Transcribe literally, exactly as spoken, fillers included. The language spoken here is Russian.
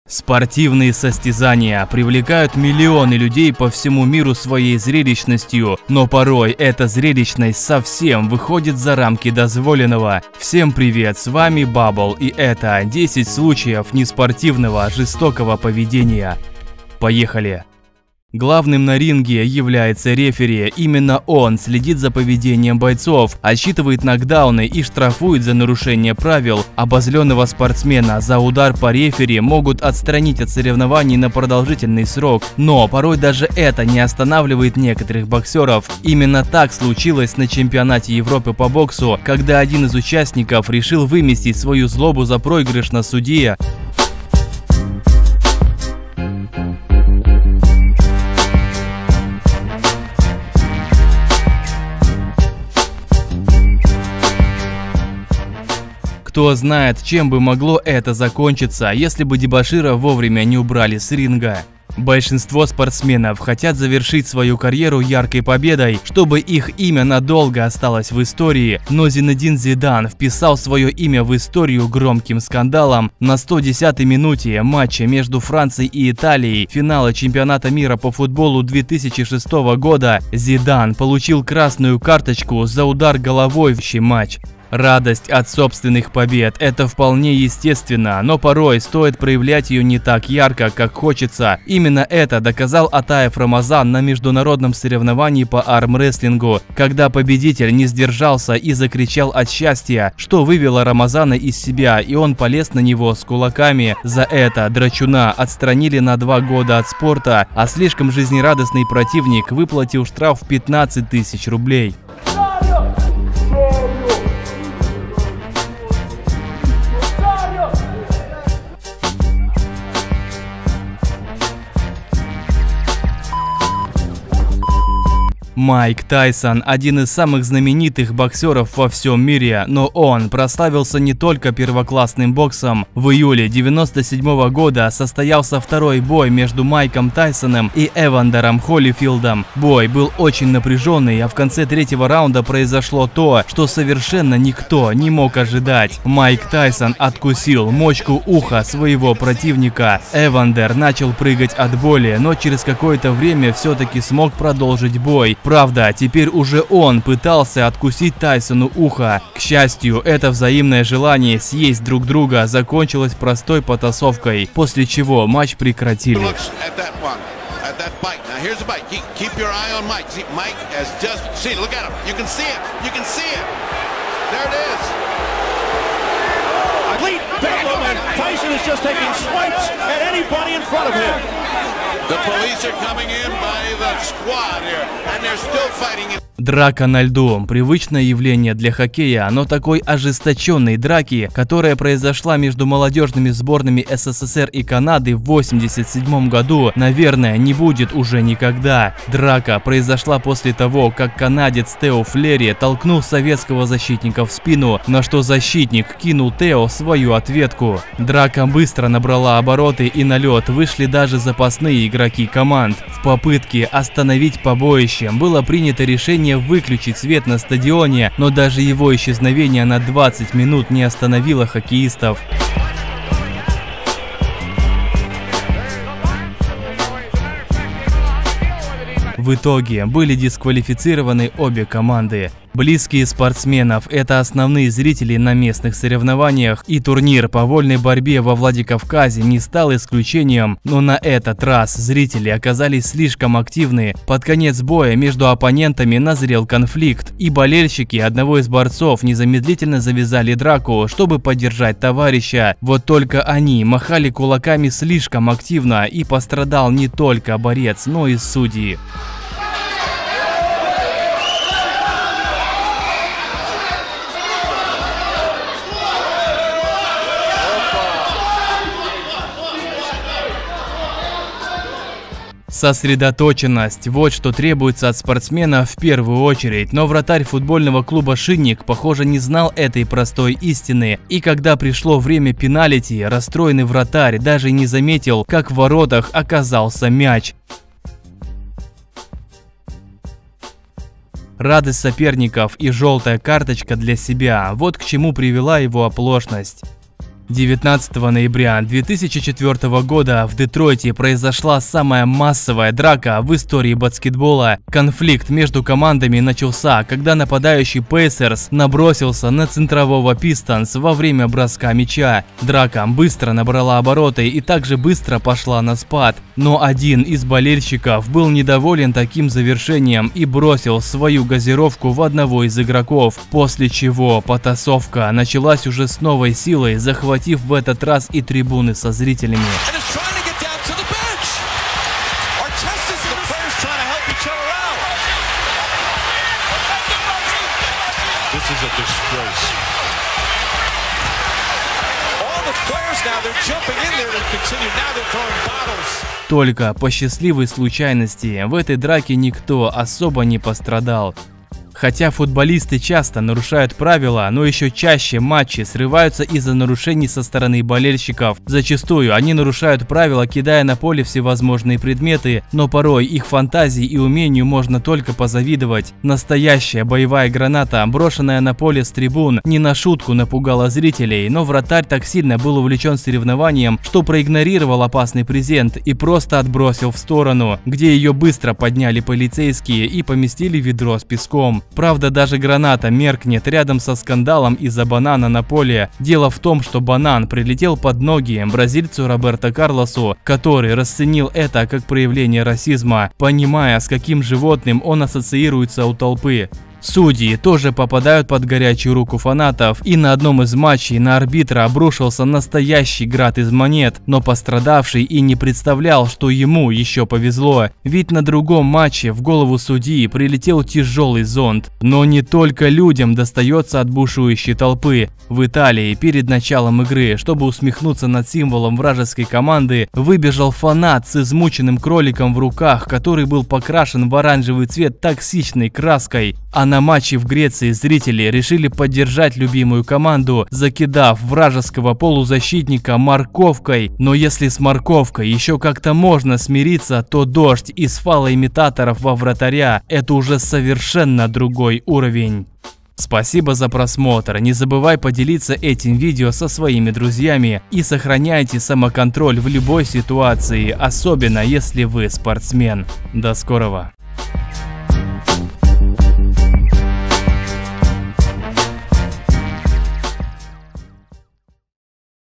Спортивные состязания привлекают миллионы людей по всему миру своей зрелищностью, но порой эта зрелищность совсем выходит за рамки дозволенного. Всем привет, с вами Бабл, и это десять случаев неспортивного жестокого поведения. Поехали! Главным на ринге является рефери. Именно он следит за поведением бойцов, отсчитывает нокдауны и штрафует за нарушение правил. Обозленного спортсмена за удар по рефери могут отстранить от соревнований на продолжительный срок. Но порой даже это не останавливает некоторых боксеров. Именно так случилось на чемпионате Европы по боксу, когда один из участников решил выместить свою злобу за проигрыш на судье. Кто знает, чем бы могло это закончиться, если бы дебошира вовремя не убрали с ринга. Большинство спортсменов хотят завершить свою карьеру яркой победой, чтобы их имя надолго осталось в истории, но Зинедин Зидан вписал свое имя в историю громким скандалом. На сто десятой минуте матча между Францией и Италией финала чемпионата мира по футболу две тысячи шестого года Зидан получил красную карточку за удар головой в матч. Радость от собственных побед – это вполне естественно, но порой стоит проявлять ее не так ярко, как хочется. Именно это доказал Атаев Рамазан на международном соревновании по армрестлингу, когда победитель не сдержался и закричал от счастья, что вывело Рамазана из себя, и он полез на него с кулаками. За это драчуна отстранили на два года от спорта, а слишком жизнерадостный противник выплатил штраф в пятнадцать тысяч рублей. Майк Тайсон – один из самых знаменитых боксеров во всем мире, но он прославился не только первоклассным боксом. В июле девяносто седьмого года состоялся второй бой между Майком Тайсоном и Эвандером Холлифилдом. Бой был очень напряженный, а в конце третьего раунда произошло то, что совершенно никто не мог ожидать. Майк Тайсон откусил мочку уха своего противника. Эвандер начал прыгать от боли, но через какое-то время все-таки смог продолжить бой. Правда, теперь уже он пытался откусить Тайсону ухо. К счастью, это взаимное желание съесть друг друга закончилось простой потасовкой, после чего матч прекратили. Драка на льду – привычное явление для хоккея, но такой ожесточенной драки, которая произошла между молодежными сборными СССР и Канады в восемьдесят седьмом году, наверное, не будет уже никогда. Драка произошла после того, как канадец Тео Флери толкнул советского защитника в спину, на что защитник кинул Тео свою ответку. Драка быстро набрала обороты, и на лед вышли даже запасные игроки команд. В попытке остановить побоище было принято решение выключить свет на стадионе, но даже его исчезновение на двадцать минут не остановило хоккеистов. В итоге были дисквалифицированы обе команды. Близкие спортсменов – это основные зрители на местных соревнованиях, и турнир по вольной борьбе во Владикавказе не стал исключением, но на этот раз зрители оказались слишком активны. Под конец боя между оппонентами назрел конфликт, и болельщики одного из борцов незамедлительно завязали драку, чтобы поддержать товарища. Вот только они махали кулаками слишком активно, и пострадал не только борец, но и судьи. Сосредоточенность – вот что требуется от спортсмена в первую очередь, но вратарь футбольного клуба «Шинник», похоже, не знал этой простой истины, и когда пришло время пеналити, расстроенный вратарь даже не заметил, как в воротах оказался мяч. Радость соперников и желтая карточка для себя – вот к чему привела его оплошность. девятнадцатого ноября две тысячи четвёртого года в Детройте произошла самая массовая драка в истории баскетбола. Конфликт между командами начался, когда нападающий Pacers набросился на центрового Pistons во время броска мяча. Драка быстро набрала обороты и также быстро пошла на спад. Но один из болельщиков был недоволен таким завершением и бросил свою газировку в одного из игроков, после чего потасовка началась уже с новой силой, захватив в этот раз и трибуны со зрителями. Только по счастливой случайности в этой драке никто особо не пострадал. Хотя футболисты часто нарушают правила, но еще чаще матчи срываются из-за нарушений со стороны болельщиков. Зачастую они нарушают правила, кидая на поле всевозможные предметы, но порой их фантазии и умению можно только позавидовать. Настоящая боевая граната, брошенная на поле с трибун, не на шутку напугала зрителей, но вратарь так сильно был увлечен соревнованием, что проигнорировал опасный презент и просто отбросил в сторону, где ее быстро подняли полицейские и поместили в ведро с песком. Правда, даже граната меркнет рядом со скандалом из-за банана на поле. Дело в том, что банан прилетел под ноги бразильцу Роберто Карлосу, который расценил это как проявление расизма, понимая, с каким животным он ассоциируется у толпы. Судьи тоже попадают под горячую руку фанатов, и на одном из матчей на арбитра обрушился настоящий град из монет, но пострадавший и не представлял, что ему еще повезло, ведь на другом матче в голову судьи прилетел тяжелый зонт. Но не только людям достается от бушующей толпы. В Италии перед началом игры, чтобы усмехнуться над символом вражеской команды, выбежал фанат с измученным кроликом в руках, который был покрашен в оранжевый цвет токсичной краской. А на матче в Греции зрители решили поддержать любимую команду, закидав вражеского полузащитника морковкой. Но если с морковкой еще как-то можно смириться, то дождь из фалоимитаторов во вратаря – это уже совершенно другой уровень. Спасибо за просмотр, не забывай поделиться этим видео со своими друзьями и сохраняйте самоконтроль в любой ситуации, особенно если вы спортсмен. До скорого!